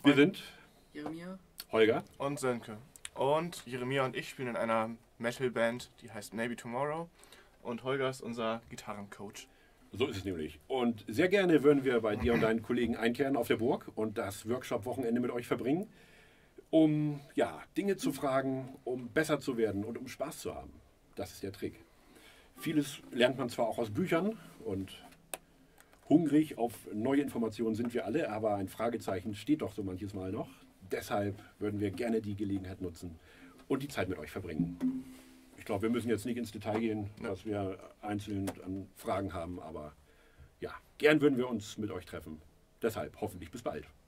Wir sind Jeremia, Holger und Sönke. Und Jeremia und ich spielen in einer Metal-Band, die heißt Maybe Tomorrow. Und Holger ist unser Gitarrencoach. So ist es nämlich. Und sehr gerne würden wir bei dir und deinen Kollegen einkehren auf der Burg und das Workshop-Wochenende mit euch verbringen, um Dinge zu fragen, um besser zu werden und um Spaß zu haben. Das ist der Trick. Vieles lernt man zwar auch aus Büchern und hungrig auf neue Informationen sind wir alle, aber ein Fragezeichen steht doch so manches Mal noch. Deshalb würden wir gerne die Gelegenheit nutzen und die Zeit mit euch verbringen. Ich glaube, wir müssen jetzt nicht ins Detail gehen, was wir einzeln an Fragen haben, aber ja, gern würden wir uns mit euch treffen. Deshalb hoffentlich bis bald.